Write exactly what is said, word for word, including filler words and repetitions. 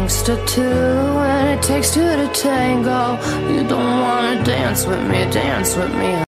to two, and it takes two to tango. You don't wanna dance with me, dance with me.